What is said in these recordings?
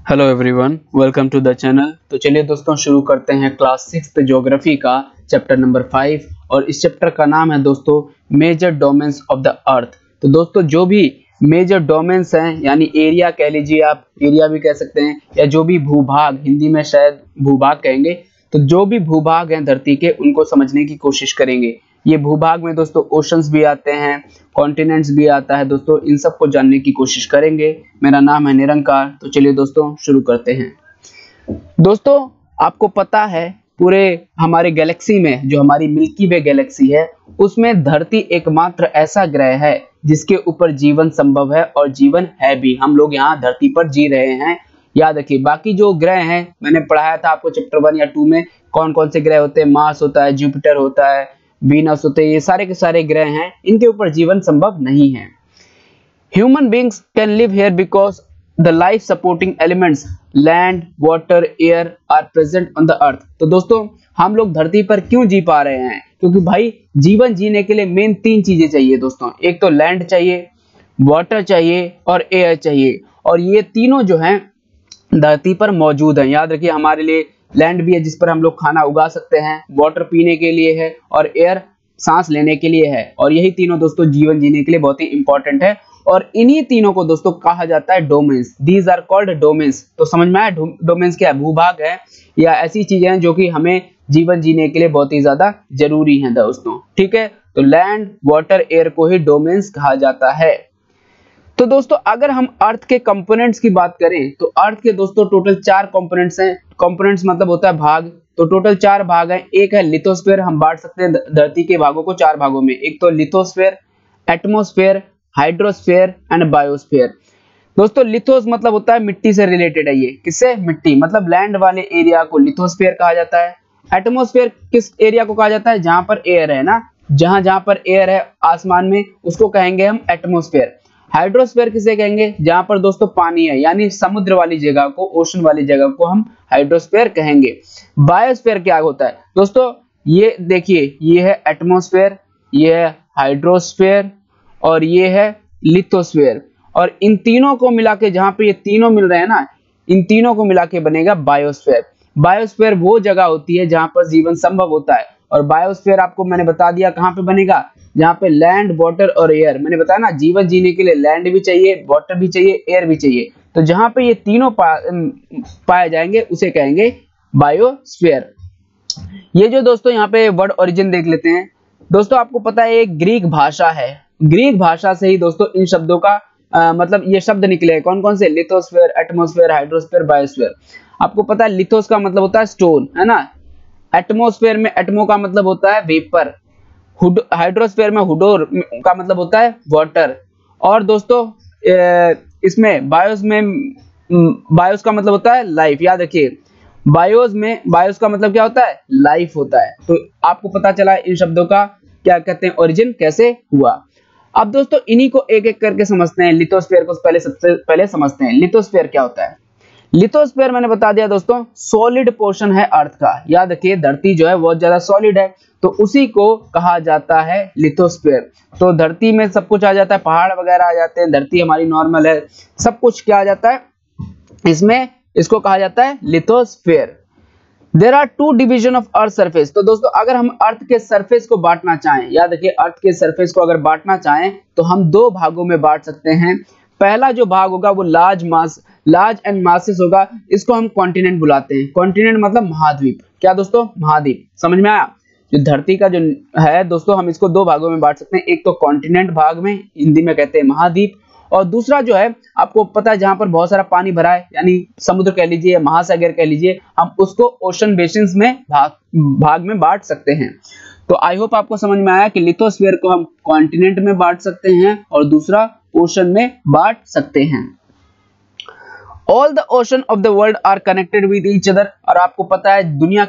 Hello everyone, welcome to the channel. तो चलिए दोस्तों शुरू करते हैं क्लास 6 ज्योग्राफी का चैप्टर नंबर 5 और इस चैप्टर का नाम है दोस्तों major domains of the earth. तो दोस्तों जो भी मेजर डोमेन्स हैं यानी एरिया कह लीजिए, आप एरिया भी कह सकते हैं, या जो भी भूभाग, हिंदी में शायद भूभाग कहेंगे, तो जो भी भूभाग हैं धरती के उनको समझने की कोशिश करेंगे। ये भूभाग में दोस्तों ओशंस भी आते हैं, कॉन्टिनेंट्स भी आता है दोस्तों, इन सब को जानने की कोशिश करेंगे। मेरा नाम है निरंकार। तो चलिए दोस्तों शुरू करते हैं। दोस्तों आपको पता है पूरे हमारे गैलेक्सी में, जो हमारी मिल्की वे गैलेक्सी है, उसमें धरती एकमात्र ऐसा ग्रह है जिसके ऊपर जीवन संभव है और जीवन है भी। हम लोग यहाँ धरती पर जी रहे हैं। याद रखिए, बाकी जो ग्रह हैं मैंने पढ़ाया था आपको चैप्टर 1 या 2 में, कौन कौन से ग्रह होते हैं। मार्स होता है, जुपिटर होता है, वीनस होते हैं, ये सारे के सारे ग्रह हैं, इनके ऊपर जीवन संभव नहीं है। Human beings can live here because the life supporting elements land, water, air are present on the earth. तो दोस्तों हम लोग धरती पर क्यों जी पा रहे हैं? क्योंकि भाई जीवन जीने के लिए मेन 3 चीजें चाहिए दोस्तों। एक तो लैंड चाहिए, वाटर चाहिए और एयर चाहिए, और ये तीनों जो हैं धरती पर मौजूद हैं। याद रखिए, हमारे लिए लैंड भी है जिस पर हम लोग खाना उगा सकते हैं, वाटर पीने के लिए है और एयर सांस लेने के लिए है, और यही तीनों दोस्तों जीवन जीने के लिए बहुत ही इंपॉर्टेंट है। और इन्हीं तीनों को दोस्तों कहा जाता है domains. These are called domains. तो समझ में आया डोमेन्स क्या है? भूभाग है या ऐसी चीजें हैं जो कि हमें जीवन जीने के लिए बहुत ही ज्यादा जरूरी है दोस्तों। ठीक है, तो लैंड, वाटर, एयर को ही डोमेन्स कहा जाता है। तो दोस्तों अगर हम अर्थ के कंपोनेंट्स की बात करें तो अर्थ के दोस्तों टोटल 4 कंपोनेंट्स हैं। कंपोनेंट्स मतलब होता है भाग, तो टोटल 4 भाग हैं। एक है लिथोस्फीयर, हम बांट सकते हैं धरती के भागों को 4 भागों में। एक तो lithosphere, atmosphere, hydrosphere and biosphere. दोस्तों लिथोस मतलब होता है मिट्टी से रिलेटेड है। ये किससे? मिट्टी, मतलब लैंड वाले एरिया को लिथोस्फीयर कहा जाता है। एटमॉस्फेयर किस एरिया को कहा जाता है? जहां पर एयर है ना, जहां पर एयर है आसमान में, उसको कहेंगे हम एटमॉस्फेयर। हाइड्रोस्फीयर किसे कहेंगे? जहां पर दोस्तों पानी है, यानी समुद्र वाली जगह को, ओशन वाली जगह को हम हाइड्रोस्फीयर कहेंगे। बायोस्फीयर क्या होता है दोस्तों? ये देखिए, ये है एटमॉस्फेयर, ये है हाइड्रोस्फीयर और ये है लिथोस्फीयर, और इन तीनों को मिला के, जहां पे ये तीनों मिल रहे हैं ना, इन तीनों को मिला के बनेगा बायोस्फीयर। बायोस्फीयर वो जगह होती है जहां पर जीवन संभव होता है, और बायोस्फीयर आपको मैंने बता दिया कहां पे बनेगा, जहां पे लैंड, वाटर और एयर। मैंने बताया ना, जीवन जीने के लिए लैंड भी चाहिए, वाटर भी चाहिए, एयर भी चाहिए। तो जहां पे ये तीनों पाए जाएंगे उसे कहेंगे बायोस्फीयर। ये जो दोस्तों यहाँ पे वर्ड ओरिजिन देख लेते हैं। दोस्तों आपको पता है एक ग्रीक भाषा है, ग्रीक भाषा से ही दोस्तों इन शब्दों का मतलब ये शब्द निकले हैं। कौन कौन से? Lithosphere, atmosphere, hydrosphere, biosphere. आपको पता है लिथोस का मतलब होता है स्टोन, है ना। एटमॉस्फेयर में एटमो का मतलब होता है वेपर, हाइड्रोस्फीयर में हुडोर का मतलब होता है वाटर, और दोस्तों इसमें बायोस का मतलब होता है लाइफ। याद रखिए, बायोस का मतलब क्या होता है? लाइफ होता है। तो आपको पता चला इन शब्दों का क्या कहते हैं, ओरिजिन कैसे हुआ। अब दोस्तों इन्हीं को एक एक करके समझते हैं। लिथोस्फीयर को सबसे पहले समझते हैं। लिथोस्फीयर क्या होता है? लिथोस्फीयर मैंने बता दिया दोस्तों, सॉलिड पोर्शन है अर्थ का। याद रखिए, धरती जो है बहुत ज्यादा सॉलिड है, तो उसी को कहा जाता है लिथोस्फीयर। तो धरती में सब कुछ आ जाता है, पहाड़ वगैरह आ जाते हैं, धरती हमारी नॉर्मल है, सब कुछ क्या आ जाता है इसमें, इसको कहा जाता है lithosphere. There are 2 division of earth surface. तो दोस्तों अगर हम अर्थ के सरफेस को बांटना चाहें, याद रखिए अर्थ के सरफेस को अगर बांटना चाहें तो हम 2 भागों में बांट सकते हैं। पहला जो भाग होगा वो लार्ज एंड मासेस होगा, इसको हम कॉन्टिनेंट बुलाते हैं। कॉन्टिनेंट मतलब महाद्वीप। क्या दोस्तों? महाद्वीप। समझ में आया? जो धरती का जो है दोस्तों, हम इसको 2 भागों में बांट सकते हैं। एक तो कॉन्टिनेंट भाग में, हिंदी में कहते हैं महाद्वीप, और दूसरा जो है आपको पता है जहां पर बहुत सारा पानी भरा है, यानी समुद्र कह लीजिए या महासागर कह लीजिए, हम उसको ओशन बेसिन्स में भाग में बांट सकते हैं। तो आई होप आपको समझ में आया कि लिथोस्फीयर को हम कॉन्टिनेंट में बांट सकते हैं और दूसरा ओशन में बांट सकते हैं। All the ocean of the world are connected with each other. और आपको पता है दुनिया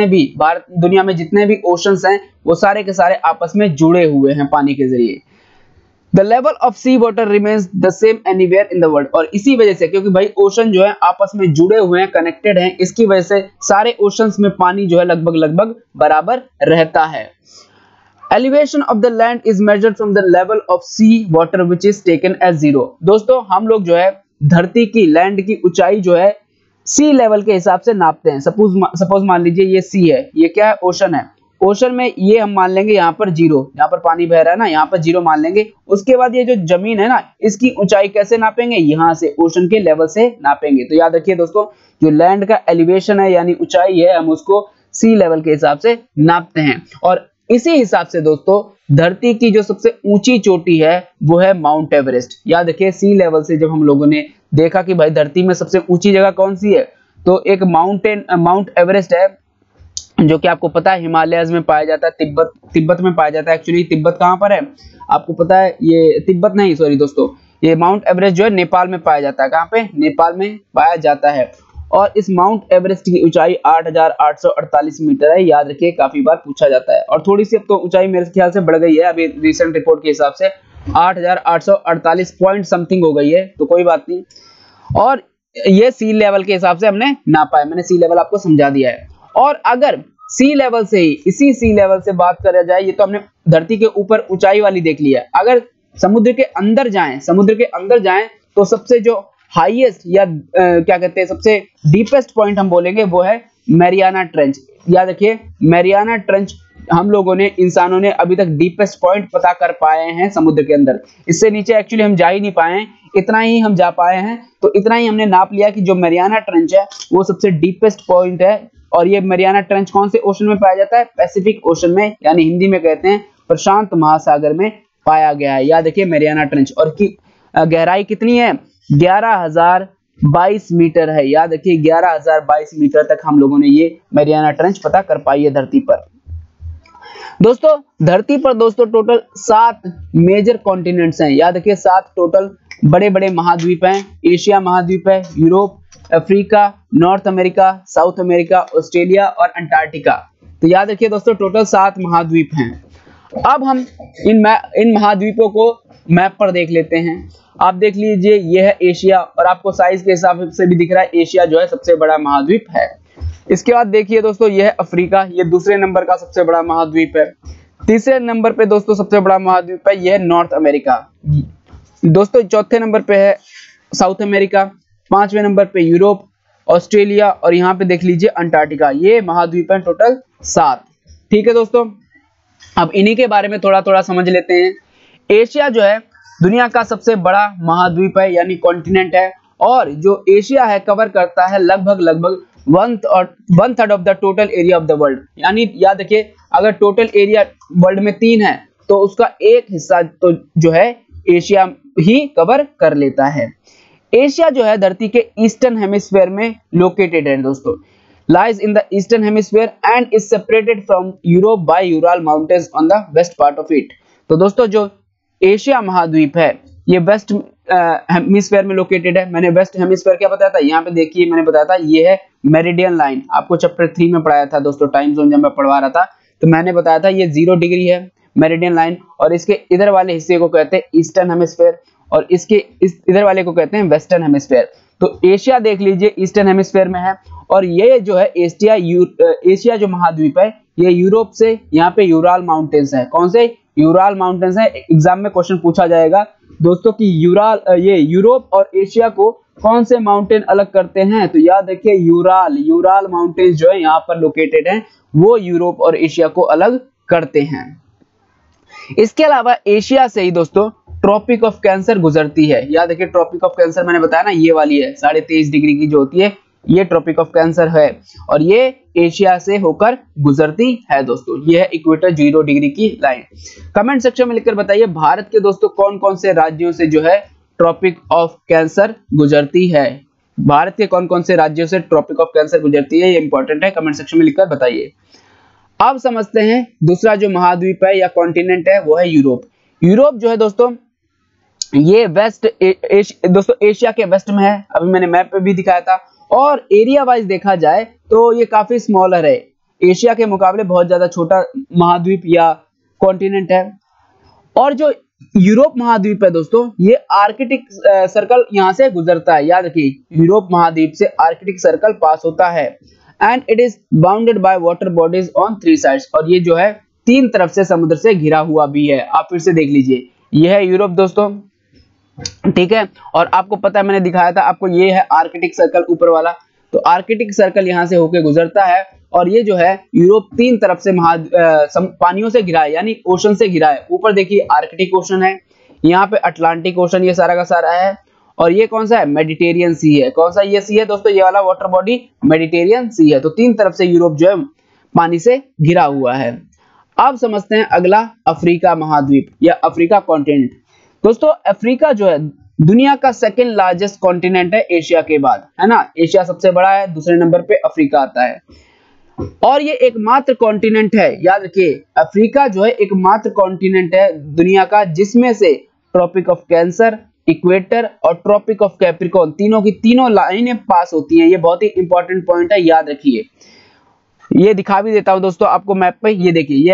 में जितने भी ओशंस हैं वो सारे के सारे आपस में जुड़े हुए हैं पानी के जरिए। The level of sea water remains the same anywhere in the world. और इसी वजह से, क्योंकि भाई ओशन जो है आपस में जुड़े हुए हैं, कनेक्टेड हैं, इसकी वजह से सारे ओशंस में पानी जो है लगभग बराबर रहता है। Elevation of the land is measured from the level of sea water which is taken as 0। दोस्तों हम लोग जो है धरती की, लैंड की ऊंचाई जो है सी लेवल के हिसाब से नापते हैं। सपोज मान लीजिए ये सी है, ये क्या है, ओशन है। ओशन में ये हम मान लेंगे यहाँ पर जीरो, यहाँ पर पानी बह रहा है ना, यहाँ पर जीरो मान लेंगे। उसके बाद ये जो जमीन है ना, इसकी ऊंचाई कैसे नापेंगे, यहाँ से ओशन के लेवल से नापेंगे। तो याद रखिए दोस्तों, जो लैंड का एलिवेशन है यानी ऊंचाई है, हम उसको सी लेवल के हिसाब से नापते हैं। और इसी हिसाब से दोस्तों धरती की जो सबसे ऊंची चोटी है वो है माउंट एवरेस्ट। याद रखिए, सी लेवल से जब हम लोगों ने देखा कि भाई धरती में सबसे ऊंची जगह कौन सी है, तो एक माउंट एवरेस्ट है, जो कि आपको पता है हिमालयस में पाया जाता है, तिब्बत में पाया जाता है। एक्चुअली तिब्बत कहाँ पर है आपको पता है, ये तिब्बत नहीं, सॉरी दोस्तों, ये माउंट एवरेस्ट जो है नेपाल में पाया जाता है। कहाँ पे, नेपाल में पाया जाता है। और इस माउंट एवरेस्ट की ऊंचाई 8,848 मीटर है। याद रखिए, काफी बार पूछा जाता है। और थोड़ी सी अब तो ऊंचाई मेरे ख्याल से बढ़ गई है, अभी रिसेंट रिपोर्ट के हिसाब से 8,848 पॉइंट समथिंग हो गई है, तो कोई बात नहीं। और ये सी लेवल के हिसाब से हमने नापा है, मैंने सी लेवल आपको समझा दिया है। और अगर सी लेवल से ही, इसी सी लेवल से बात करा जाए, ये तो हमने धरती के ऊपर ऊंचाई वाली देख लिया है। अगर समुद्र के अंदर जाएं तो सबसे जो हाईएस्ट या क्या कहते हैं, सबसे डीपेस्ट पॉइंट हम बोलेंगे वो है मैरियाना ट्रेंच। याद रखिए, मैरियाना ट्रेंच हम लोगों ने, इंसानों ने अभी तक डीपेस्ट पॉइंट पता कर पाए हैं समुद्र के अंदर। इससे नीचे एक्चुअली हम जा ही नहीं पाए हैं, इतना ही हम जा पाए हैं। तो इतना ही हमने नाप लिया कि जो मैरियाना ट्रेंच है वो सबसे डीपेस्ट पॉइंट है। और ये मैरियाना ट्रेंच कौन से ओशन में पाया जाता है, पैसिफिक ओशन में, यानी हिंदी में कहते हैं प्रशांत महासागर में पाया गया है। याद रखिए मैरियाना ट्रेंच, और की गहराई कितनी है, 11,022 मीटर है। याद रखिए 11,022 मीटर तक हम लोगों ने ये मैरियाना ट्रेंच पता कर पाई है धरती पर। दोस्तों धरती पर दोस्तों टोटल 7 मेजर कॉन्टिनेंट्स हैं। याद रखिए 7 टोटल बड़े बड़े महाद्वीप हैं। एशिया महाद्वीप है, Europe, Africa, North America, South America, Australia और अंटार्कटिका। तो याद रखिए दोस्तों टोटल 7 महाद्वीप हैं। अब हम इन महाद्वीपों को मैप पर देख लेते हैं। आप देख लीजिए, ये है एशिया, और आपको साइज के हिसाब से भी दिख रहा है एशिया जो है सबसे बड़ा महाद्वीप है। इसके बाद देखिए दोस्तों, ये है अफ्रीका, ये दूसरे नंबर का सबसे बड़ा महाद्वीप है। तीसरे नंबर पे दोस्तों सबसे बड़ा महाद्वीप है, ये है नॉर्थ अमेरिका। दोस्तों चौथे नंबर पे है साउथ अमेरिका, 5वें नंबर पे यूरोप, ऑस्ट्रेलिया, और यहाँ पे देख लीजिए अंटार्कटिका। ये महाद्वीप है टोटल 7। ठीक है दोस्तों, अब इन्हीं के बारे में थोड़ा थोड़ा समझ लेते हैं। एशिया जो है दुनिया का सबसे बड़ा महाद्वीप है, यानी कॉन्टिनेंट है। और जो एशिया है कवर करता है लगभग 1/3 of the total area of the world. यानी याद रखिए, अगर टोटल एरिया वर्ल्ड में 3 है तो उसका एक हिस्सा तो जो है एशिया ही कवर कर लेता है। एशिया जो है धरती के ईस्टर्न हेमिस्फीयर में लोकेटेड है दोस्तों, lies in the eastern hemisphere and is separated from Europe by Ural Mountains on the west part of it। तो दोस्तों जो एशिया महाद्वीप है ये वेस्ट हेमिस्फीयर में लोकेटेड है। मैंने वेस्ट हेमिस्फीयर क्या बताया था, यहाँ पे देखिए मैंने बताया था ये है मेरिडियन लाइन, आपको चैप्टर 3 में पढ़ाया था दोस्तों, टाइम जोन जब मैं पढ़वा रहा था तो मैंने बताया था ये 0 डिग्री है मेरिडियन लाइन, और इसके इधर वाले हिस्से को कहते हैं ईस्टर्न हेमिस्फीयर, और इसके इधर वाले को कहते हैं वेस्टर्न हेमिस्फीयर। तो एशिया देख लीजिए ईस्टर्न हेमिस्फीयर में है, और ये जो है एशिया जो महाद्वीप है ये यूरोप से, यहाँ पे यूराल माउंटेन्स है। कौन से, यूराल माउंटेन्स है। एग्जाम में क्वेश्चन पूछा जाएगा दोस्तों कि ये यूरोप और एशिया को कौन से माउंटेन अलग करते हैं, तो याद रखिए यूराल माउंटेन्स जो है यहाँ पर लोकेटेड हैं, वो यूरोप और एशिया को अलग करते हैं। इसके अलावा एशिया से ही दोस्तों ट्रॉपिक ऑफ कैंसर गुजरती है। याद रखिए ट्रॉपिक ऑफ कैंसर मैंने बताया ना, ये वाली है 23.5 डिग्री की जो होती है, ये ट्रॉपिक ऑफ कैंसर है, और ये एशिया से होकर गुजरती है दोस्तों। ये है इक्वेटर 0 डिग्री की लाइन। कमेंट सेक्शन में लिखकर बताइए भारत के दोस्तों कौन कौन से राज्यों से जो है ट्रॉपिक ऑफ कैंसर गुजरती है। भारत के कौन कौन से राज्यों से ट्रॉपिक ऑफ कैंसर गुजरती है, ये इंपॉर्टेंट है, कमेंट सेक्शन में लिखकर बताइए। अब समझते हैं दूसरा जो महाद्वीप है या कॉन्टिनेंट है वो है यूरोप। यूरोप जो है दोस्तों ये दोस्तों एशिया के वेस्ट में है, अभी मैंने मैप पे भी दिखाया था। और एरिया वाइज देखा जाए तो ये काफी स्मॉलर है, एशिया के मुकाबले बहुत ज्यादा छोटा महाद्वीप या कॉन्टिनेंट है। और जो यूरोप महाद्वीप है दोस्तों ये आर्कटिक सर्कल यहाँ से गुजरता है। याद रखिए यूरोप महाद्वीप से आर्कटिक सर्कल पास होता है, and it is bounded by water bodies on 3 sides, और ये जो है 3 तरफ से समुद्र से घिरा हुआ भी है। आप फिर से देख लीजिए, ये है यूरोप दोस्तों, ठीक है। और आपको पता है मैंने दिखाया था आपको, ये है आर्कटिक सर्कल ऊपर वाला, तो आर्कटिक सर्कल यहाँ से होके गुजरता है और ये जो है यूरोप तीन तरफ से पानियों से घिरा है, यानी ओशन से घिरा है। ऊपर देखिए आर्कटिक ओशन है, यहाँ पे अटलांटिक ओशन ये सारा का सारा है, और ये कौन सा है, मेडिटेरियन सी है। कौन सा ये सी है दोस्तों, ये वाला वाटर बॉडी मेडिटेरियन सी है। तो तीन तरफ से यूरोप जो है पानी से घिरा हुआ है। अब समझते हैं अगला, अफ्रीका महाद्वीप या अफ्रीका कॉन्टिनेंट। दोस्तों अफ्रीका जो है दुनिया का सेकंड लार्जेस्ट कॉन्टिनेंट है एशिया के बाद, है ना। एशिया सबसे बड़ा है, दूसरे नंबर पे अफ्रीका आता है, और ये एकमात्र कॉन्टिनेंट है, याद रखिए अफ्रीका जो है एकमात्र कॉन्टिनेंट है दुनिया का जिसमें से ट्रॉपिक ऑफ कैंसर, इक्वेटर और ट्रॉपिक ऑफ कैप्रिकॉर्न तीनों की तीनों लाइनें पास होती हैं। ये बहुत ही इंपॉर्टेंट पॉइंट है, याद रखिए। ये दिखा भी देता हूं दोस्तों आपको मैप पे, ये देखिए ये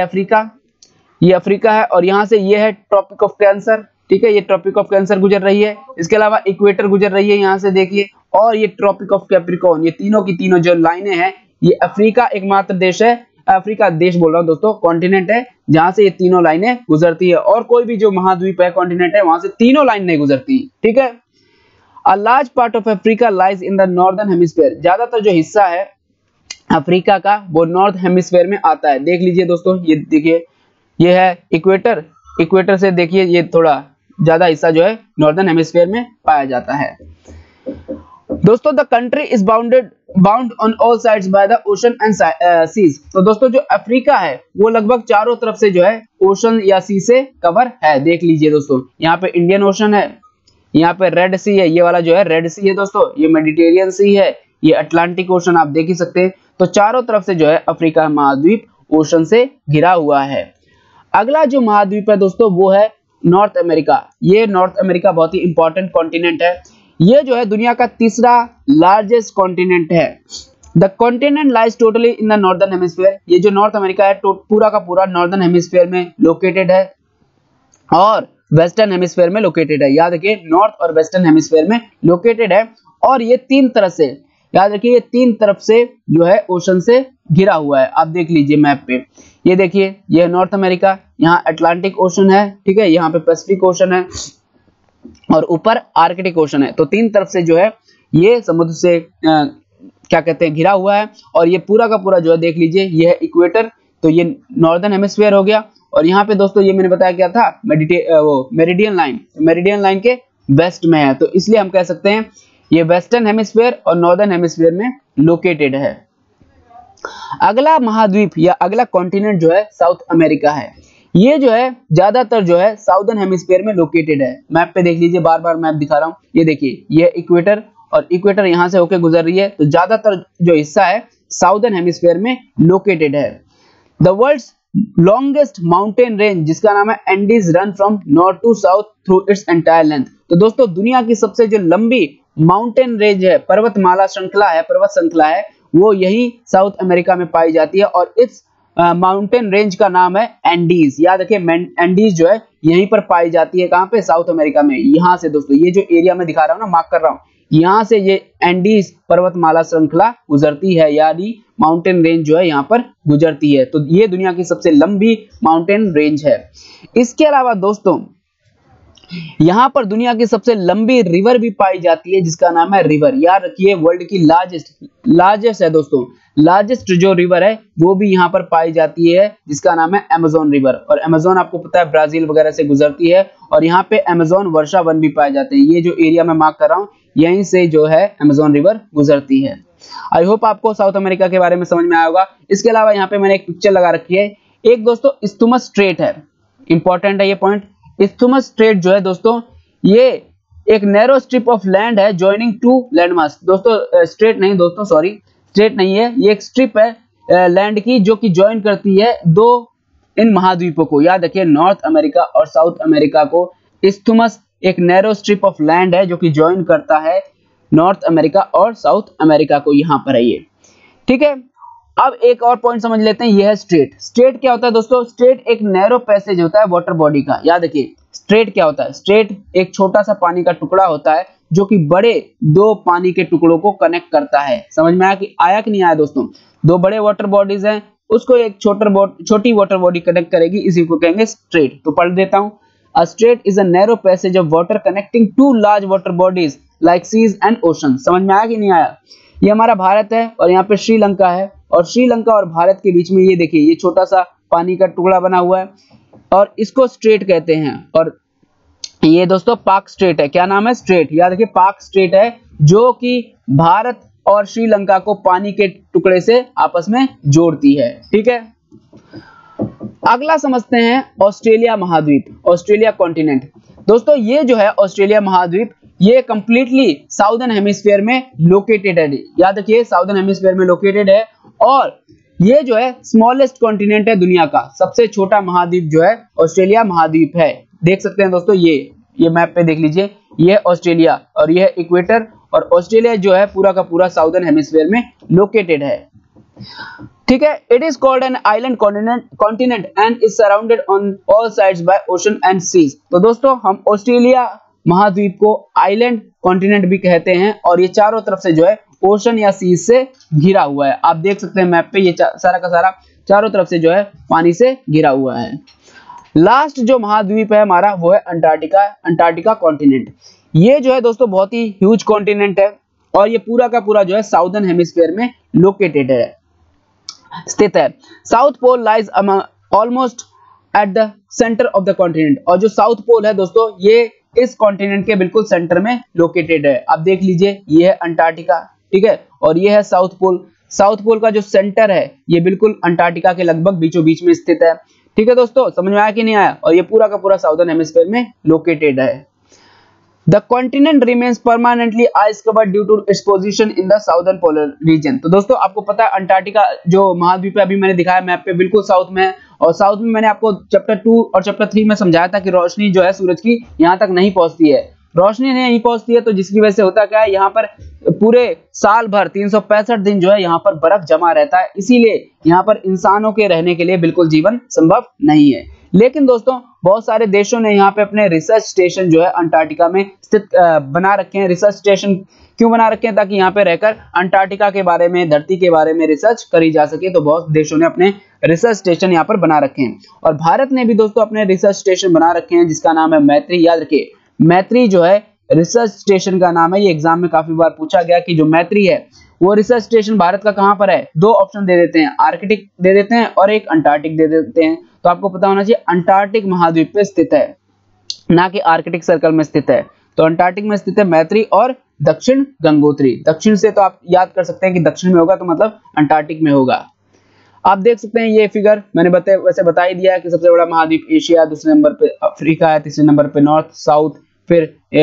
अफ्रीका है, और यहाँ से ये है ट्रॉपिक ऑफ कैंसर, ठीक है, ये ट्रॉपिक ऑफ कैंसर गुजर रही है। इसके अलावा इक्वेटर गुजर रही है यहाँ से देखिए, और ये ट्रॉपिक ऑफ कैप्रिकॉर्न, ये तीनों की तीनों जो लाइनें हैं, ये अफ्रीका एकमात्र देश है, अफ्रीका देश बोल रहा हूँ दोस्तों, कॉन्टिनेंट है जहां से ये तीनों लाइनें गुजरती है, और कोई भी जो महाद्वीप है, कॉन्टिनेंट है, वहां से तीनों लाइन नहीं गुजरती, ठीक है। A large part of Africa lies in the northern hemisphere, ज्यादातर जो हिस्सा है अफ्रीका का वो नॉर्थ हेमिस्फीयर में आता है। देख लीजिए दोस्तों, ये देखिए ये है इक्वेटर, इक्वेटर से देखिए ये थोड़ा ज्यादा हिस्सा जो है नॉर्दर्न हेमिस्फीयर में पाया जाता है। दोस्तों the country is bound on all sides by the ocean and seas. तो दोस्तों जो अफ्रीका है वो लगभग चारों तरफ से जो है ओशन या सी से कवर है। देख लीजिए दोस्तों, यहाँ पे इंडियन ओशन है, यहाँ पे रेड सी है, ये वाला जो है रेड सी है दोस्तों, ये मेडिटेरियन सी है, ये अटलांटिक ओशन आप देख ही सकते हैं। तो चारों तरफ से जो है अफ्रीका महाद्वीप ओशन से घिरा हुआ है। अगला जो महाद्वीप है दोस्तों वो है नॉर्थ अमेरिका। ये नॉर्थ अमेरिका बहुत ही इंपॉर्टेंट कॉन्टिनेंट है। ये जो है दुनिया का तीसरा लार्जेस्ट कॉन्टिनेंट है। The continent lies totally in the northern hemisphere. ये जो नॉर्थ अमेरिका है पूरा का पूरा नॉर्दर्न हेमिस्फीयर में लोकेटेड है और वेस्टर्न हेमिस्फीयर में लोकेटेड है। याद रखिए नॉर्थ और वेस्टर्न हेमिस्फीयर में लोकेटेड है, और ये तीन तरह से, याद रखिए ये तीन तरफ से जो है ओशन से घिरा हुआ है। आप देख लीजिए मैप पे, ये देखिए ये नॉर्थ अमेरिका, यहाँ अटलांटिक ओशन है, ठीक है, यहाँ पे पैसिफिक ओशन है और ऊपर आर्कटिक ओशन है। तो तीन तरफ से जो है ये समुद्र से क्या कहते हैं घिरा हुआ है, और ये पूरा का पूरा जो है देख लीजिए ये है इक्वेटर, तो ये नॉर्दर्न हेमिस्फीयर हो गया। और यहाँ पे दोस्तों ये मैंने बताया क्या था, मेरिडियन लाइन के वेस्ट में है, तो इसलिए हम कह सकते हैं ये वेस्टर्न हेमिस्फीयर और नॉर्दर्न हेमिस्फीयर में लोकेटेड है। अगला महाद्वीप या अगला कॉन्टिनेंट जो है साउथ अमेरिका है। ये जो है ज्यादातर जो है साउदर्न हेमिस्फीयर में लोकेटेड है। मैप पे देख लीजिए, बार बार मैप दिखा रहा हूँ, ये देखिए ये इक्वेटर, और इक्वेटर यहाँ से होकर गुजर रही है, तो ज्यादातर जो हिस्सा है साउदर्न हेमिस्फीयर में लोकेटेड है। The world's longest mountain range जिसका नाम है Andes run from north to south through its entire length. तो दोस्तों दुनिया की सबसे जो लंबी माउंटेन रेंज है, पर्वतमाला श्रृंखला है, पर्वत श्रृंखला है, वो यही साउथ अमेरिका में पाई जाती है, और इस माउंटेन रेंज का नाम है एंडीज। याद रखिए एंडीज जो है यहीं पर पाई जाती है, कहां पे, साउथ अमेरिका में। यहां से दोस्तों ये जो एरिया में दिखा रहा हूं ना, मार्क कर रहा हूं, यहां से ये एंडीज पर्वतमाला श्रृंखला गुजरती है, यानी माउंटेन रेंज जो है यहां पर गुजरती है। तो ये दुनिया की सबसे लंबी माउंटेन रेंज है। इसके अलावा दोस्तों यहां पर दुनिया की सबसे लंबी रिवर भी पाई जाती है जिसका नाम है रिवर। याद रखिए वर्ल्ड की लार्जेस्ट है दोस्तों, लार्जेस्ट जो रिवर है वो भी यहाँ पर पाई जाती है जिसका नाम है अमेज़न रिवर। और अमेज़न आपको पता है ब्राजील वगैरह से गुजरती है, और यहाँ पे अमेज़न वर्षा वन भी पाए जाते हैं। ये जो एरिया में मार्क कर रहा हूँ यहीं से जो है अमेज़न रिवर गुजरती है। आई होप आपको साउथ अमेरिका के बारे में समझ में आया होगा। इसके अलावा यहाँ पे मैंने एक पिक्चर लगा रखी है, एक दोस्तों इस्थुमस स्ट्रेट है, इंपॉर्टेंट है ये पॉइंट। इस्थुमस स्ट्रेट जो है दोस्तों ये एक नैरो स्ट्रिप ऑफ लैंड है जॉइनिंग टू लैंडमास। दोस्तों स्ट्रेट नहीं दोस्तों, सॉरी स्ट्रेट नहीं है, ये एक स्ट्रिप है लैंड की जो कि ज्वाइन करती है दो इन महाद्वीपों को। याद रखिए नॉर्थ अमेरिका और साउथ अमेरिका को। इस्थुमस एक नैरो स्ट्रिप ऑफ लैंड है जो कि ज्वाइन करता है नॉर्थ अमेरिका और साउथ अमेरिका को, यहाँ पर है ये, ठीक है। अब एक और पॉइंट समझ लेते हैं, ये है स्ट्रेट। स्ट्रेट क्या होता है दोस्तों, स्ट्रेट एक नैरो पैसेज होता है वाटर बॉडी का। याद रखिए स्ट्रेट क्या होता है, स्ट्रेट एक छोटा सा पानी का टुकड़ा होता है जो कि बड़े दो पानी के टुकड़ों को कनेक्ट करता है। समझ में आया कि नहीं आया दोस्तों, दो बड़े वाटर बॉडीज हैं उसको एक छोटी वाटर बॉडी कनेक्ट करेगी, इसी को कहेंगे स्ट्रेट। तो पढ़ देता हूं, a strait is a narrow passage of water connecting two large water bodies like seas and ocean. समझ में आया कि नहीं आया, ये हमारा भारत है और यहाँ पे श्रीलंका है, और श्रीलंका और भारत के बीच में ये देखिए ये छोटा सा पानी का टुकड़ा बना हुआ है और इसको स्ट्रेट कहते हैं। और ये दोस्तों पाक स्ट्रेट है। क्या नाम है? स्ट्रेट। याद रखिए पाक स्ट्रेट है, जो कि भारत और श्रीलंका को पानी के टुकड़े से आपस में जोड़ती है। ठीक है, अगला समझते हैं ऑस्ट्रेलिया महाद्वीप, ऑस्ट्रेलिया कॉन्टिनेंट। दोस्तों ये जो है ऑस्ट्रेलिया महाद्वीप, ये कंप्लीटली साउदर्न हेमिस्फीयर में लोकेटेड है। याद रखिए साउदर्न हेमिस्फीयर में लोकेटेड है, और ये जो है स्मॉलेस्ट कॉन्टिनेंट है दुनिया का। सबसे छोटा महाद्वीप जो है ऑस्ट्रेलिया महाद्वीप है। देख सकते हैं दोस्तों, ये मैप पे देख लीजिए, ये ऑस्ट्रेलिया और ये है इक्वेटर, और ऑस्ट्रेलिया जो है पूरा का पूरा साउदर्न हेमिस्फीयर में लोकेटेड है। ठीक है, it is called an island continent and is surrounded on all sides by ocean and seas. तो दोस्तों हम ऑस्ट्रेलिया महाद्वीप को आइलैंड कॉन्टिनेंट भी कहते हैं, और ये चारों तरफ से जो है ओशन या सीज से घिरा हुआ है। आप देख सकते हैं मैप पे, ये सारा का सारा चारों तरफ से जो है पानी से घिरा हुआ है। लास्ट जो महाद्वीप है हमारा वो है अंटार्कटिका, अंटार्कटिका कॉन्टिनेंट। ये जो है दोस्तों बहुत ही ह्यूज कॉन्टिनेंट है, और ये पूरा का पूरा जो है साउदर्न हेमिस्फीयर में लोकेटेड है, स्थित है। South pole lies almost at the centre of the continent. और जो साउथ पोल है दोस्तों, ये इस कॉन्टिनेंट के बिल्कुल सेंटर में लोकेटेड है। आप देख लीजिए, ये है अंटार्कटिका, ठीक है, और ये है साउथ पोल। साउथ पोल का जो सेंटर है ये बिल्कुल अंटार्कटिका के लगभग बीचों बीच में स्थित है। ठीक है दोस्तों, समझ में आया कि नहीं आया? और ये पूरा का पूरा साउदर्न हेमिस्फीयर में लोकेटेड है। The continent remains permanently ice covered due to its position in the southern polar region। तो दोस्तों आपको पता है अंटार्कटिका जो महाद्वीप है, अभी मैंने दिखाया मैप पे, बिल्कुल साउथ में है, और साउथ में मैंने आपको चैप्टर 2 और चैप्टर 3 में समझाया था कि रोशनी जो है सूरज की यहाँ तक नहीं पहुंचती है, रोशनी नहीं पहुंचती है, तो जिसकी वजह से होता क्या है, यहाँ पर पूरे साल भर 365 दिन जो है यहाँ पर बर्फ जमा रहता है, इसीलिए यहाँ पर इंसानों के रहने के लिए बिल्कुल जीवन संभव नहीं है। लेकिन दोस्तों बहुत सारे देशों ने यहाँ पे अपने रिसर्च स्टेशन जो है अंटार्कटिका में स्थित बना रखे हैं। रिसर्च स्टेशन क्यों बना रखे हैं? ताकि यहाँ पे रहकर अंटार्कटिका के बारे में, धरती के बारे में रिसर्च करी जा सके। तो बहुत देशों ने अपने रिसर्च स्टेशन यहाँ पर बना रखे हैं, और भारत ने भी दोस्तों अपने रिसर्च स्टेशन बना रखे हैं, जिसका नाम है मैत्री। याद रखिए मैत्री जो है रिसर्च स्टेशन का नाम है। ये एग्जाम में काफी बार पूछा गया कि जो मैत्री है वो रिसर्च स्टेशन भारत का कहां पर है। दो ऑप्शन दे देते हैं, आर्कटिक दे देते हैं और एक अंटार्कटिक दे देते हैं। तो आपको पता होना चाहिए अंटार्कटिक महाद्वीप पे स्थित है, ना कि आर्कटिक सर्कल में स्थित है। तो अंटार्कटिक में स्थित है मैत्री और दक्षिण गंगोत्री। दक्षिण से तो आप याद कर सकते हैं कि दक्षिण में होगा, तो मतलब अंटार्कटिक में होगा। आप देख सकते हैं ये फिगर मैंने वैसे बता ही दिया है कि सबसे बड़ा महाद्वीप एशिया, दूसरे नंबर पे अफ्रीका है, तीसरे नंबर पे नॉर्थ साउथ, फिर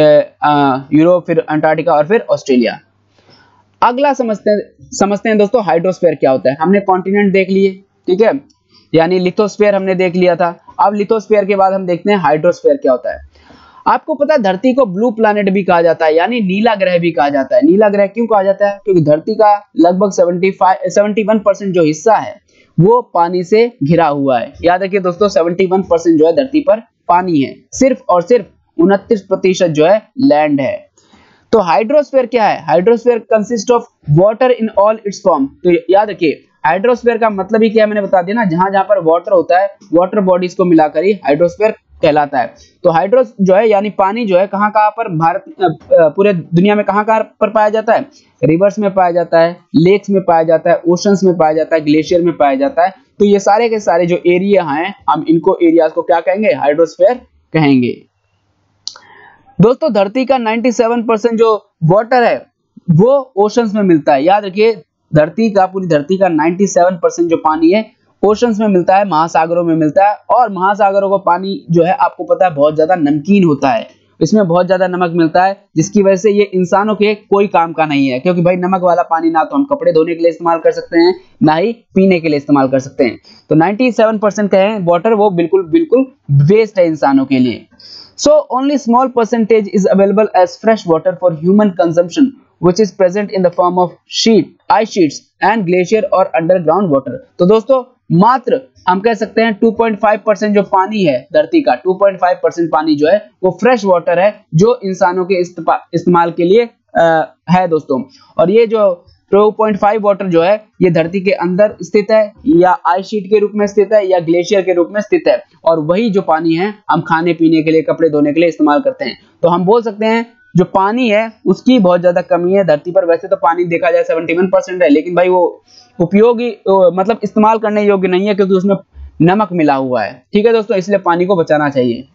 यूरोप, फिर अंटार्कटिका और फिर ऑस्ट्रेलिया। अगला समझते हैं दोस्तों हाइड्रोस्फीयर क्या होता है। हमने कॉन्टिनेंट देख लिए, ठीक है, यानी लिथोस्फीयर हमने देख लिया था। अब लिथोस्फीयर के बाद हम देखते हैं हाइड्रोस्फीयर क्या होता है। आपको पता है धरती को ब्लू प्लैनेट भी कहा जाता है, यानी नीला ग्रह भी कहा जाता है। नीला ग्रह क्यों कहा जाता है? क्योंकि धरती का लगभग 71% जो हिस्सा है वो पानी से घिरा हुआ है। याद रखिए दोस्तों 71% जो है धरती पर पानी है, सिर्फ और सिर्फ 29% जो है लैंड है। तो हाइड्रोस्फीयर क्या है? Hydrosphere consist of water in all its form. तो याद रखिए हाइड्रोस्फीयर का मतलब ही क्या मैंने बता दिया ना, जहां जहां पर वाटर होता है, वाटर बॉडीज को मिलाकर ही हाइड्रोस्फीयर कहलाता है। तो हाइड्रोस जो है यानी पानी जो है कहां कहां पर भारत पूरे दुनिया में कहां कहां पर पाया जाता है? रिवर्स में पाया जाता है, लेक्स में पाया जाता है, ओशंस में पाया जाता है, ग्लेशियर में पाया जाता है। तो ये सारे के सारे जो एरिया हैं, हम इनको एरियाज को क्या कहेंगे? हाइड्रोस्फीयर कहेंगे। दोस्तों धरती का 97% जो वाटर है वो ओशंस में मिलता है। याद रखिए पूरी धरती का 97% जो पानी है ओशंस में मिलता है, महासागरों में मिलता है। और महासागरों का पानी जो है आपको पता है बहुत ज्यादा नमकीन होता है, इसमें बहुत ज्यादा नमक मिलता है, जिसकी वजह से ये इंसानों के कोई काम का नहीं है। क्योंकि भाई नमक वाला पानी ना तो हम कपड़े धोने के लिए इस्तेमाल कर सकते हैं, ना ही पीने के लिए इस्तेमाल कर सकते हैं। तो 97% कहें वाटर वो बिल्कुल वेस्ट है इंसानों के लिए। So only small percentage is available as fresh water for human consumption, which is present in the form of ice sheets and glacier or underground water। तो दोस्तों मात्र हम कह सकते हैं 2.5% जो पानी है धरती का, 2.5% पानी जो है वो फ्रेश वाटर है, जो इंसानों के इस्तेमाल के लिए है दोस्तों। और ये जो 2.5 वाटर जो है ये धरती के अंदर स्थित है, या आइस शीट के रूप में स्थित है, या ग्लेशियर के रूप में स्थित है। और वही जो पानी है हम खाने पीने के लिए, कपड़े धोने के लिए इस्तेमाल करते हैं। तो हम बोल सकते हैं जो पानी है उसकी बहुत ज्यादा कमी है धरती पर। वैसे तो पानी देखा जाए 71% है, लेकिन भाई वो उपयोगी मतलब इस्तेमाल करने योग्य नहीं है, क्योंकि उसमें नमक मिला हुआ है। ठीक है दोस्तों, इसलिए पानी को बचाना चाहिए।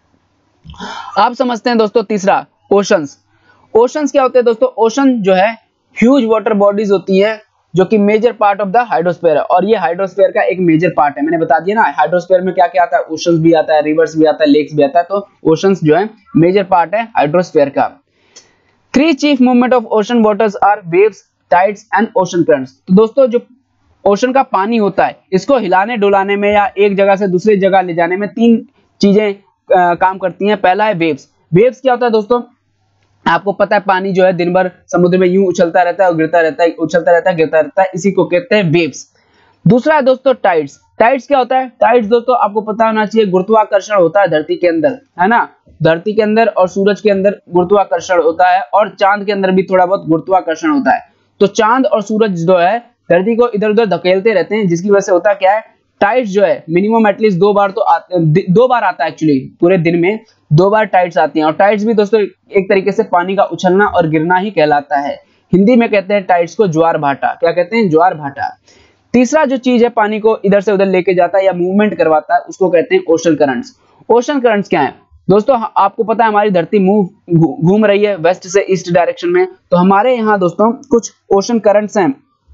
आप समझते हैं दोस्तों तीसरा, ओशंस। ओशंस क्या होते हैं दोस्तों? ओशन जो है ह्यूज वाटर बॉडीज होती है जो कि major part of the hydrosphere है, और ये हाइड्रोस्फीयर का एक मेजर पार्ट है। मैंने बता दिया ना, हाइड्रोस्फीयर में क्या क्या आता है, ओशंस भी आता है, रिवर्स भी आता है, लेक्स भी आता है। तो ओशंस जो है मेजर पार्ट है हाइड्रोस्फीयर का। Three chief movement of ocean waters are waves, tides and ocean currents. तो दोस्तों जो ओशन का पानी होता है, इसको हिलाने डुलाने में या एक जगह से दूसरी जगह ले जाने में तीन चीजें काम करती हैं। पहला है वेव्स। वेव्स क्या होता है दोस्तों? आपको पता है पानी जो है दिन भर समुद्र में यूं उछलता रहता है और गिरता रहता है, उछलता रहता है गिरता रहता है, इसी को कहते हैं वेव्स। दूसरा है दोस्तों टाइड्स। टाइड्स क्या होता है? टाइड्स दोस्तों आपको पता होना चाहिए, गुरुत्वाकर्षण होता है धरती के अंदर, है ना। धरती के अंदर और सूरज के अंदर गुरुत्वाकर्षण होता है, और चांद के अंदर भी थोड़ा बहुत गुरुत्वाकर्षण होता है। तो चांद और सूरज जो है धरती को इधर उधर धकेलते रहते हैं, जिसकी वजह से होता क्या है, टाइड्स जो है मिनिमम एटलीस्ट दो बार आता है एक्चुअली, पूरे दिन में 2 बार टाइड्स आती हैं। और टाइड्स भी दोस्तों एक तरीके से पानी का उछलना और गिरना ही कहलाता है। हिंदी में कहते हैं टाइड्स को ज्वार भाटा। क्या कहते हैं? ज्वार भाटा। तीसरा जो चीज है पानी को इधर से उधर लेके जाता है या मूवमेंट करवाता है, उसको कहते हैं ओशन करंट्स। ओशन करंट्स क्या है दोस्तों? आपको पता है हमारी धरती घूम रही है वेस्ट से ईस्ट डायरेक्शन में, तो हमारे यहाँ दोस्तों कुछ ओशन करंट्स हैं,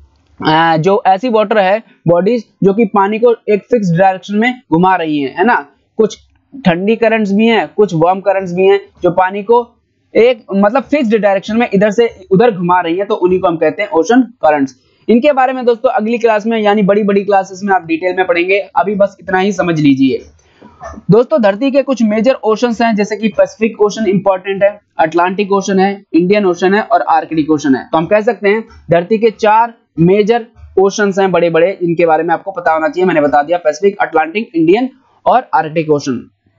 जो ऐसी वाटर है बॉडीज जो कि पानी को एक फिक्स डायरेक्शन में घुमा रही हैं, है ना। कुछ ठंडी करंट्स भी हैं, कुछ वार्म करंट्स भी हैं, जो पानी को एक मतलब फिक्स्ड डायरेक्शन में इधर से उधर घुमा रही हैं, तो उन्हीं को हम कहते हैं ओशन करंट्स। इनके बारे में दोस्तों अगली क्लास में यानी बड़ी बड़ी क्लासेस में आप डिटेल में पढ़ेंगे, अभी बस इतना ही समझ लीजिए। दोस्तों धरती के कुछ मेजर ओशंस हैं, जैसे कि पैसिफिक ओशन इंपॉर्टेंट है, अटलांटिक ओशन है, इंडियन ओशन है और आर्कटिक ओशन है। तो हम कह सकते हैं धरती के 4 मेजर ओशंस हैं बड़े बड़े, इनके बारे में आपको पता होना चाहिए। मैंने बता दिया, पैसिफिक, अटलांटिक, इंडियन और आर्कटिक ओशन।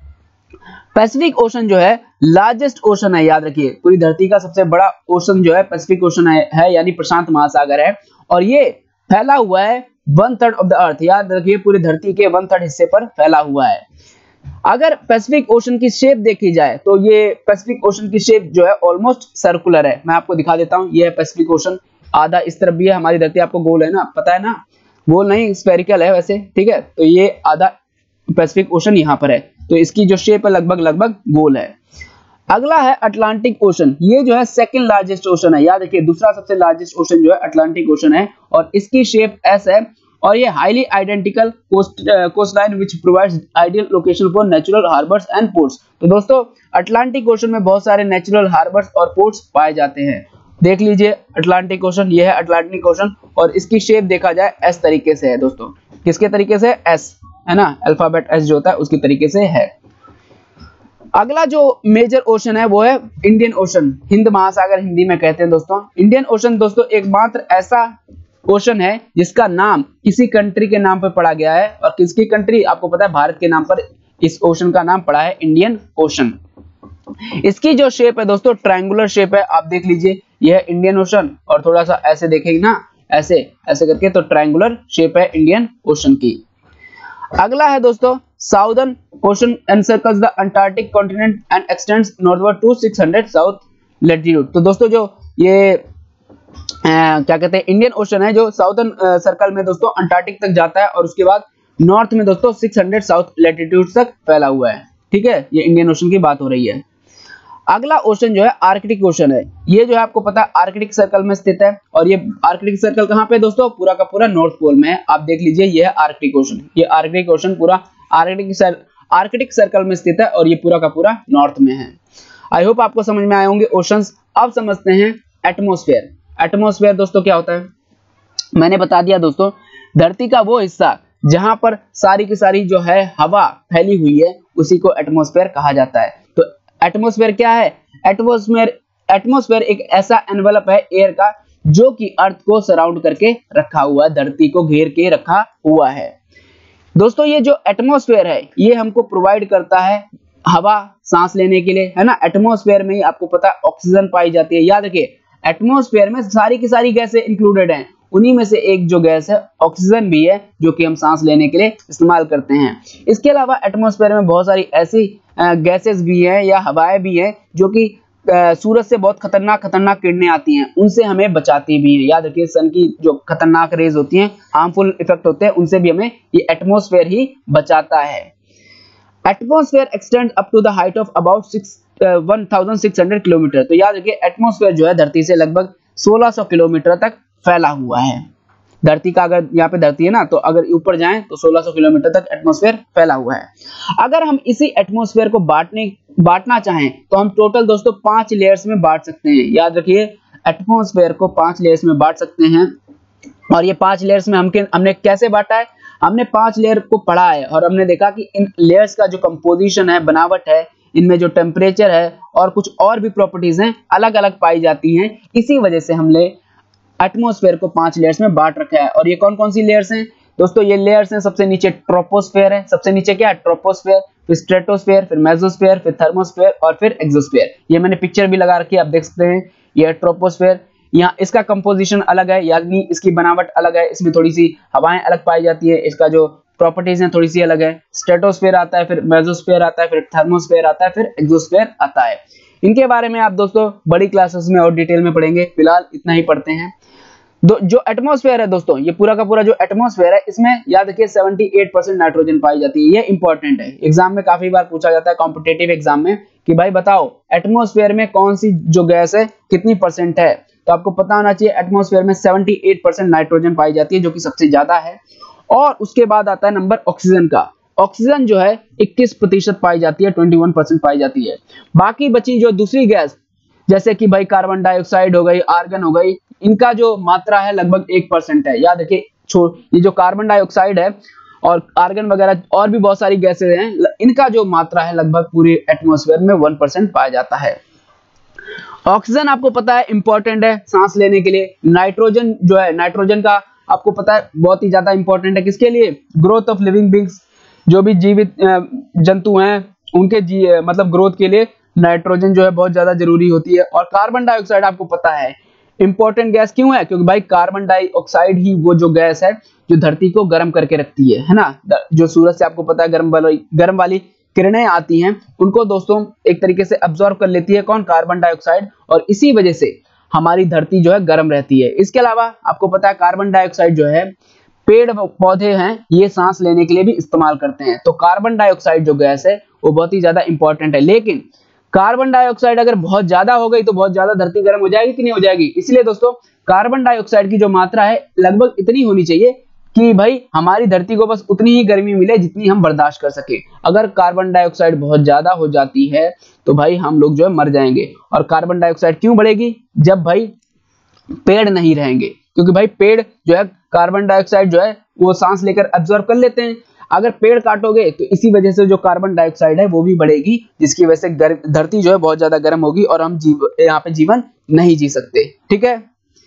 पैसिफिक ओशन जो है लार्जेस्ट ओशन है, याद रखिए, पूरी धरती का सबसे बड़ा ओशन जो है पैसिफिक ओशन है यानी प्रशांत महासागर है, और ये फैला हुआ है 1/3 ऑफ द अर्थ। याद रखिए पूरी धरती के 1/3 हिस्से पर फैला हुआ है। अगर पैसिफिक ओशन की शेप देखी जाए तो ये पैसिफिक ओशन की शेप जो है ऑलमोस्ट सर्कुलर है। मैं आपको दिखा देता हूं, ये है पैसिफिक ओशन। आधा इस तरफ भी है, हमारी धरती आपको गोल है ना, पता है ना, गोल नहीं स्फेरिकल है वैसे, ठीक है। तो ये आधा पैसिफिक ओशन यहाँ पर है, तो इसकी जो शेप है लगभग गोल है। अगला है अटलांटिक ओशन। ये जो है सेकंड लार्जेस्ट ओशन है, याद रखिए दूसरा सबसे लार्जेस्ट ओशन जो है अटलांटिक ओशन है, और इसकी शेप एस है, और ये highly identical coastline which provides ideal location for natural harbours and ports. तो दोस्तों अटलांटिक ओशन में बहुत सारे नेचुरल हार्बर्स और पोर्ट्स पाए जाते हैं। देख लीजिए अटलांटिक ओशन, ये है अटलांटिक ओशन, और इसकी शेप देखा जाए एस तरीके से है दोस्तों। किसके तरीके से? एस, है ना, अल्फाबेट एस जो होता है उसकी तरीके से है। अगला जो मेजर ओशन है वो है इंडियन ओशन, हिंद महासागर हिंदी में कहते हैं दोस्तों। इंडियन ओशन दोस्तों एकमात्र ऐसा ओशन है जिसका नाम किसी कंट्री के नाम पर पड़ा गया है, और किसकी कंट्री? आपको पता है भारत के नाम पर इस ओशन का नाम पड़ा है इंडियन ओशन। इसकी जो शेप है दोस्तों ट्रायंगुलर शेप है, आप देख लीजिए यह है इंडियन ओशन, और थोड़ा सा ऐसे देखेंगे ना, ऐसे ऐसे करके, तो ट्रायंगुलर शेप है इंडियन ओशन की। अगला है दोस्तों southern ocean encircles the Antarctic continent and extends northward to 600 south latitude. तो दोस्तों जो ये क्या कहते हैं इंडियन ओशन है, जो साउदर्न सर्कल में दोस्तों अंटार्कटिक तक जाता है, और उसके बाद नॉर्थ में दोस्तों 600 साउथ लैटिट्यूड तक फैला हुआ है, ठीक है। ये इंडियन ओशन की बात हो रही है। अगला ओशन जो है आर्कटिक ओशन है। ये जो है आपको पता है आर्कटिक सर्कल में स्थित है, और ये आर्कटिक सर्कल कहाँ पे दोस्तों? पूरा का पूरा नॉर्थ पोल में है। आप देख लीजिए ये है आर्कटिक ओशन, ये आर्कटिक ओशन पूरा आर्कटिक सर्कल में स्थित है, और ये पूरा का पूरा नॉर्थ में है। आई होप आपको समझ में आए होंगे ओशंस। अब समझते हैं एटमॉस्फेयर। एटमॉस्फेयर दोस्तों क्या होता है? मैंने बता दिया दोस्तों, धरती का वो हिस्सा जहां पर सारी की सारी जो है हवा फैली हुई है, उसी को एटमॉस्फेयर कहा जाता है। तो एटमॉस्फेयर क्या है? एटमॉस्फेयर एक ऐसा एनवेलप है एयर का जो कि अर्थ को सराउंड करके रखा हुआ है, धरती को घेर के रखा हुआ है। दोस्तों ये जो एटमॉस्फेयर है ये हमको प्रोवाइड करता है हवा सांस लेने के लिए, है ना। एटमॉस्फेयर में ही आपको पता है ऑक्सीजन पाई जाती है। याद रखिए एटमॉस्फेयर में सारी की सारी गैसें इंक्लूडेड हैं, उन्हीं में से एक जो गैस है ऑक्सीजन भी है, जो कि हम सांस लेने के लिए इस्तेमाल करते हैं। इसके अलावा एटमॉस्फेयर में बहुत सारी ऐसी गैसेस भी हैं या हवाएं भी हैं जो कि सूरज से बहुत खतरनाक किरणें आती हैं, उनसे हमें बचाती भी हैं। याद रखिए, सन की जो खतरनाक रेज होती हैं, हार्मफुल इफेक्ट होते हैं, उनसे भी हमें ये एटमॉस्फेयर ही बचाता है। Atmosphere extend up to the height of about 1600 kilometre. तो याद रखिए, एटमॉस्फेयर जो है धरती से लगभग 1600 किलोमीटर तक फैला हुआ है। धरती का, अगर यहाँ पे धरती है ना, तो अगर ऊपर जाएं तो 1600 किलोमीटर तक एटमॉस्फेयर फैला हुआ है। अगर हम इसी एटमॉस्फेयर को बांटना चाहें तो हम टोटल दोस्तों 5 लेयर्स में बांट सकते हैं। याद रखिए, एटमॉस्फेयर को 5 लेयर्स में बांट सकते हैं। और ये 5 लेयर्स में हमने कैसे बांटा है? हमने 5 लेयर को पढ़ा है और हमने देखा कि इन लेयर्स का जो कंपोजिशन है, बनावट है, इनमें जो टेम्परेचर है और कुछ और भी प्रॉपर्टीज हैं, अलग अलग पाई जाती हैं। इसी वजह से हमने एटमॉस्फेयर को 5 लेयर्स में बांट रखा है। और ये कौन कौन सी लेयर्स हैं दोस्तों? ये लेयर्स हैं, सबसे नीचे ट्रोपोस्फेयर है। सबसे नीचे क्या है? ट्रोपोस्फेयर, फिर स्ट्रेटोस्फेयर, फिर मेसोस्फेयर, फिर थर्मोस्फेयर और फिर एक्सोस्फेयर। ये मैंने पिक्चर भी लगा रखी है, आप देख सकते हैं। ये ट्रोपोस्फेयर, यहाँ इसका कंपोजिशन अलग है, यानी इसकी बनावट अलग है, इसमें थोड़ी सी हवाएं अलग पाई जाती है, इसका जो प्रॉपर्टीज हैं थोड़ी सी अलग है। स्ट्रेटोस्फेयर आता है, फिर मेसोस्फेयर आता है, फिर थर्मोस्फेयर आता है, फिर एक्सोस्फेयर आता है। इनके बारे में आप दोस्तों बड़ी क्लासेस में और डिटेल में पढ़ेंगे, फिलहाल इतना ही पढ़ते हैं। जो एटमॉस्फेयर है दोस्तों, ये पूरा का पूरा जो एटमॉस्फेयर है, इसमें याद रखिए 78% नाइट्रोजन पाई जाती है। ये इंपॉर्टेंट है, एग्जाम में काफी बार पूछा जाता है कॉम्पिटिटिव एग्जाम में कि भाई बताओ एटमॉस्फेयर में कौन सी जो गैस है कितनी परसेंट है। तो आपको पता होना चाहिए एटमॉस्फेयर में 78% नाइट्रोजन पाई जाती है, जो कि सबसे ज्यादा है। और उसके बाद आता है नंबर ऑक्सीजन का। ऑक्सीजन जो है 21% पाई जाती है, 21% पाई जाती है। बाकी बची जो दूसरी गैस, जैसे कि भाई कार्बन डाइऑक्साइड हो गई, आर्गन हो गई, इनका जो मात्रा है लगभग 1% है। याद रखिए, ये जो कार्बन डाइऑक्साइड है और आर्गन वगैरह और भी बहुत सारी गैसें हैं, इनका जो मात्रा है लगभग पूरे एटमॉस्फेयर में 1% पाया जाता है। ऑक्सीजन आपको पता है इंपॉर्टेंट है सांस लेने के लिए। नाइट्रोजन जो है, नाइट्रोजन का आपको पता है बहुत ही ज्यादा इंपॉर्टेंट है, किसके लिए? ग्रोथ ऑफ लिविंग बींग्स, जो भी जीवित जंतु हैं उनके मतलब ग्रोथ के लिए नाइट्रोजन जो है बहुत ज्यादा जरूरी होती है। और कार्बन डाइऑक्साइड आपको पता है इंपॉर्टेंट गैस क्यों है? क्योंकि भाई कार्बन डाइऑक्साइड ही वो जो गैस है जो धरती को गर्म करके रखती है ना। जो सूरज से आपको पता है गर्म वाली किरणें आती हैं, उनको दोस्तों एक तरीके से अब्सॉर्ब कर लेती है कौन? Carbon dioxide. और इसी वजह से हमारी धरती जो है गर्म रहती है। इसके अलावा आपको पता है कार्बन डाइऑक्साइड जो है पेड़ पौधे हैं, ये सांस लेने के लिए भी इस्तेमाल करते हैं। तो कार्बन डाइऑक्साइड जो गैस है वो बहुत ही ज्यादा इंपॉर्टेंट है। लेकिन कार्बन डाइऑक्साइड अगर बहुत ज्यादा हो गई तो बहुत ज्यादा धरती गर्म हो जाएगी कि नहीं हो जाएगी? इसलिए दोस्तों कार्बन डाइऑक्साइड की जो मात्रा है लगभग इतनी होनी चाहिए कि भाई हमारी धरती को बस उतनी ही गर्मी मिले जितनी हम बर्दाश्त कर सके। अगर कार्बन डाइऑक्साइड बहुत ज्यादा हो जाती है तो भाई हम लोग जो है मर जाएंगे। और कार्बन डाइऑक्साइड क्यों बढ़ेगी? जब भाई पेड़ नहीं रहेंगे, क्योंकि भाई पेड़ जो है कार्बन डाइऑक्साइड जो है वो सांस लेकर अब्सॉर्ब कर लेते हैं। अगर पेड़ काटोगे तो इसी वजह से जो कार्बन डाइऑक्साइड है वो भी बढ़ेगी, जिसकी वजह से धरती जो है बहुत ज्यादा गर्म होगी और हम यहाँ पे जीवन नहीं जी सकते। ठीक है।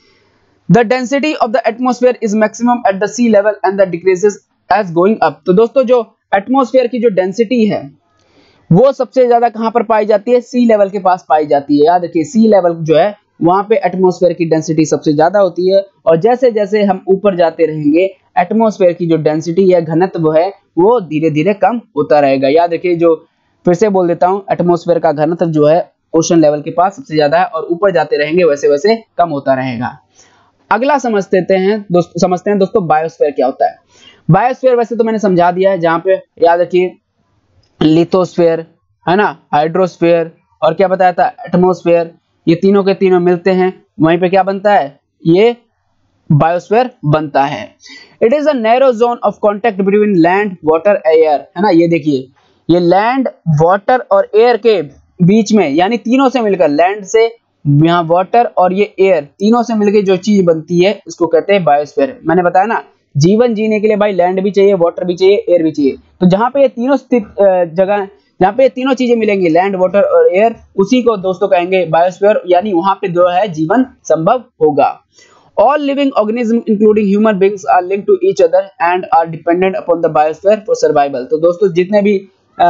The density of the atmosphere is maximum at the sea level and that decreases as going up। तो दोस्तों जो एटमॉस्फेयर की जो डेंसिटी है वो सबसे ज्यादा कहां पर पाई जाती है? सी लेवल के पास पाई जाती है। याद रखिए, सी लेवल जो है वहां पे एटमॉस्फेयर की डेंसिटी सबसे ज्यादा होती है। और जैसे जैसे हम ऊपर जाते रहेंगे एटमॉस्फेयर की जो डेंसिटी है, घनत्व है, वो धीरे धीरे कम होता रहेगा। याद रखिए, जो फिर से बोल देता हूं, एटमॉस्फेयर का घनत्व जो है ओशन लेवल के पास सबसे ज्यादा है और ऊपर जाते रहेंगे वैसे वैसे कम होता रहेगा। अगला समझते हैं दोस्तों बायोस्फीयर क्या होता है। बायोस्फीयर वैसे तो मैंने समझा दिया है, जहां पे याद रखिए लिथोस्फीयर है ना, हाइड्रोस्फीयर और क्या बताया था, एटमॉस्फेयर, ये तीनों के तीनों मिलते हैं, वहीं पे क्या बनता है? ये बायोस्फीयर बनता है। It is a narrow zone of contact between land, water, air, है ना। ये देखिए, ये लैंड, वाटर और एयर के बीच में, यानी तीनों से मिलकर, लैंड से, यहाँ वाटर और ये एयर, तीनों से मिलकर जो चीज बनती है इसको कहते हैं बायोस्फीयर। मैंने बताया ना, जीवन जीने के लिए भाई लैंड भी चाहिए, वाटर भी चाहिए, एयर भी चाहिए। तो जहां पे ये तीनों स्थित जगह, जहां पे ये तीनों चीजें मिलेंगी, लैंड, वाटर और एयर, उसी को दोस्तों कहेंगे बायोस्फीयर, यानी वहां पे जो है जीवन संभव होगा। All living organisms including human beings are linked to each other and are dependent upon the biosphere for survival। तो दोस्तों जितने भी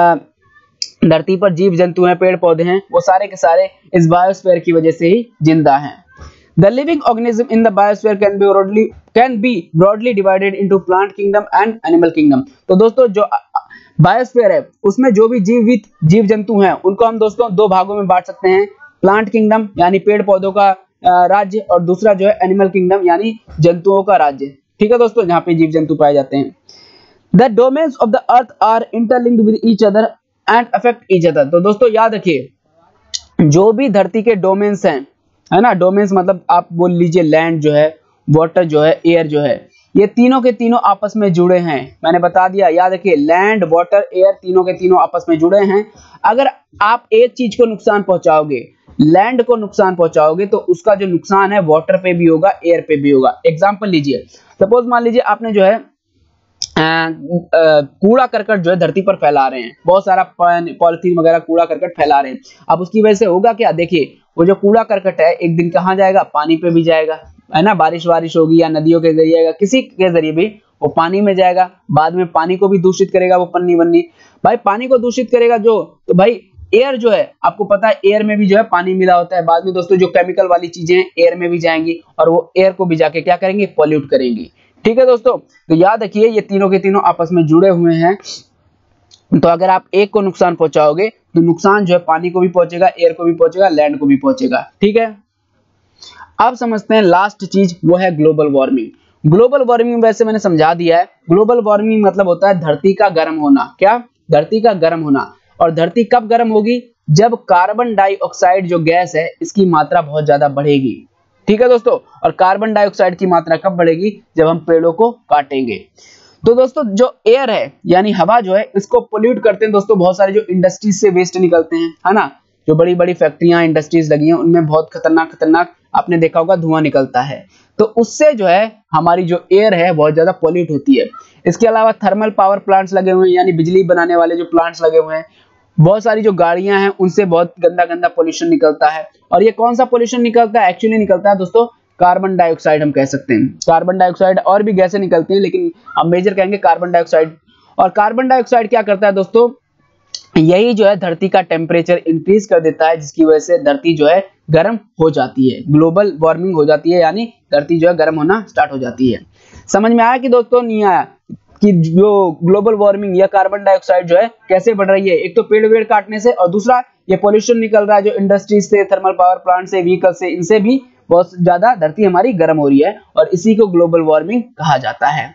धरती पर जीव जंतु हैं, पेड़ पौधे हैं, वो सारे के सारे इस बायोस्फीयर की वजह से ही जिंदा हैं। The living organism in the biosphere can be broadly divided into plant kingdom and animal kingdom। तो दोस्तों जो बायोस्फीयर है उसमें जो भी जीव जंतु हैं उनको हम दोस्तों दो भागों में बांट सकते हैं, प्लांट किंगडम यानी पेड़ पौधों का राज्य, और दूसरा जो है एनिमल किंगडम यानी जंतुओं का राज्य। ठीक है दोस्तों, जहाँ पे जीव जंतु पाए जाते हैं। The domains of the earth are interlinked with each other and affect each other. तो दोस्तों याद रखिए, जो भी धरती के डोमेन्स हैं, है ना, डोमेन्स मतलब आप बोल लीजिए लैंड जो है, वाटर जो है, एयर जो है, ये तीनों के तीनों आपस में जुड़े हैं। मैंने बता दिया, याद रखिए, लैंड, वाटर, एयर तीनों के तीनों आपस में जुड़े हैं। अगर आप एक चीज को नुकसान पहुंचाओगे, लैंड को नुकसान पहुंचाओगे, तो उसका जो नुकसान है वाटर पे भी होगा, एयर पे भी होगा। एग्जांपल लीजिए, सपोज मान लीजिए आपने जो है कूड़ा करकट जो है धरती पर फैला रहे हैं, बहुत सारा पॉलिथीन वगैरह कूड़ा करकट फैला रहे हैं। अब उसकी वजह से होगा क्या, देखिए वो जो कूड़ा करकट है एक दिन कहाँ जाएगा, पानी पे भी जाएगा, है ना, बारिश होगी या नदियों के जरिए या किसी के जरिए भी वो पानी में जाएगा, बाद में पानी को भी दूषित करेगा वो पन्नी वन्नी। भाई पानी को दूषित करेगा जो, तो भाई एयर जो है, आपको पता है एयर में भी जो है पानी मिला होता है। बाद में दोस्तों जो केमिकल वाली चीजें एयर में भी जाएंगी और वो एयर को भी जाके क्या करेंगे, पॉल्यूट करेंगी। ठीक है दोस्तों, तो याद रखिए ये तीनों के तीनों आपस में जुड़े हुए हैं। तो अगर आप एक को नुकसान पहुंचाओगे तो नुकसान जो है पानी को भी पहुंचेगा, एयर को भी पहुंचेगा, लैंड को भी पहुंचेगा। ठीक है, अब समझते हैं लास्ट चीज, वो है ग्लोबल वार्मिंग। ग्लोबल वार्मिंग वैसे मैंने समझा दिया है। ग्लोबल वार्मिंग मतलब होता है धरती का गर्म होना। क्या, धरती का गर्म होना। और धरती कब गर्म होगी, जब कार्बन डाइऑक्साइड जो गैस है इसकी मात्रा बहुत ज्यादा बढ़ेगी। ठीक है दोस्तों, और कार्बन डाइऑक्साइड की मात्रा कब बढ़ेगी, जब हम पेड़ों को काटेंगे। तो दोस्तों जो एयर है यानी हवा जो है, इसको पोल्यूट करते हैं दोस्तों बहुत सारे जो इंडस्ट्रीज से वेस्ट निकलते हैं, है ना, जो बड़ी बड़ी फैक्ट्रियां इंडस्ट्रीज लगी हैं उनमें बहुत खतरनाक आपने देखा होगा धुआं निकलता है। तो उससे जो है हमारी जो एयर है बहुत ज्यादा पोल्यूट होती है। इसके अलावा थर्मल पावर प्लांट्स लगे हुए हैं, यानी बिजली बनाने वाले जो प्लांट्स लगे हुए हैं, बहुत सारी जो गाड़ियां हैं उनसे बहुत गंदा पोल्यूशन निकलता है। और ये कौन सा पोल्यूशन निकलता है, एक्चुअली निकलता है दोस्तों कार्बन डाइऑक्साइड, हम कह सकते हैं। कार्बन डाइऑक्साइड और भी गैसें निकलती हैं, लेकिन हम मेजर कहेंगे कार्बन डाइऑक्साइड। और कार्बन डाइऑक्साइड क्या करता है दोस्तों, यही जो है धरती का टेम्परेचर इंक्रीज कर देता है, जिसकी वजह से धरती जो है गर्म हो जाती है, ग्लोबल वार्मिंग हो जाती है, यानी धरती जो है गर्म होना स्टार्ट हो जाती है। समझ में आया कि दोस्तों नहीं आया, कि जो ग्लोबल वार्मिंग या कार्बन डाइऑक्साइड जो है कैसे बढ़ रही है, एक तो पेड़ वेड़ काटने से, और दूसरा ये पोल्यूशन निकल रहा है जो इंडस्ट्रीज से, थर्मल पावर प्लांट से, व्हीकल से, इनसे भी बहुत ज्यादा धरती हमारी गर्म हो रही है, और इसी को ग्लोबल वार्मिंग कहा जाता है।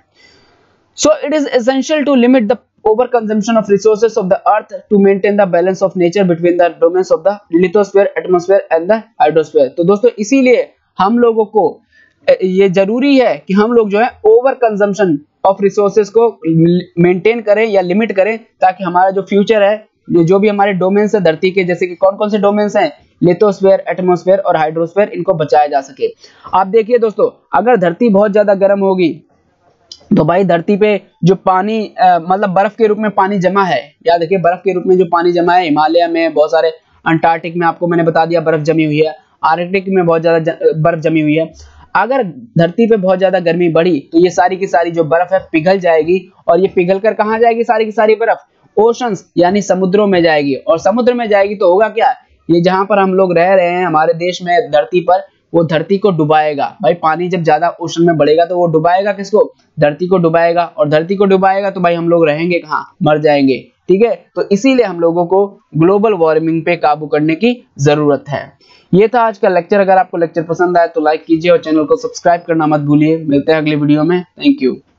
So it is essential to limit the over consumption of resources of the earth to maintain the balance of nature between the domains of the lithosphere, atmosphere and the hydrosphere। तो दोस्तों इसीलिए हम लोगों को ये जरूरी है कि हम लोग जो है ओवर कंजम्पशन ऑफ रिसोर्सेज को मेंटेन करें या लिमिट करें, ताकि हमारा जो फ्यूचर है, जो भी हमारे डोमेन्स है धरती के, जैसे कि कौन कौन से डोमेन्स हैं, लिथोस्फीयर, एटमॉस्फेयर और हाइड्रोस्फीयर, इनको बचाया जा सके। आप देखिए दोस्तों, अगर धरती बहुत ज्यादा गर्म होगी तो भाई धरती पे जो पानी मतलब बर्फ के रूप में पानी जमा है, याद रखिए बर्फ के रूप में जो पानी जमा है हिमालय में, बहुत सारे अंटार्कटिक में आपको मैंने बता दिया बर्फ जमी हुई है, आर्कटिक में बहुत ज्यादा बर्फ जमी हुई है। अगर धरती पे बहुत ज्यादा गर्मी बढ़ी तो ये सारी की सारी जो बर्फ है पिघल जाएगी, और ये पिघल कर कहाँ जाएगी, सारी की सारी बर्फ ओशंस यानी समुद्रों में जाएगी। और समुद्र में जाएगी तो होगा क्या, ये जहां पर हम लोग रह रहे हैं हमारे देश में धरती पर, वो धरती को डुबाएगा। भाई पानी जब ज्यादा ओशन में बढ़ेगा तो वो डुबाएगा किसको, धरती को डुबाएगा, और धरती को डुबाएगा तो भाई हम लोग रहेंगे कहाँ, मर जाएंगे। ठीक है, तो इसीलिए हम लोगों को ग्लोबल वार्मिंग पे काबू करने की जरूरत है। ये था आज का लेक्चर। अगर आपको लेक्चर पसंद आया तो लाइक कीजिए और चैनल को सब्सक्राइब करना मत भूलिए। मिलते हैं अगली वीडियो में। Thank you.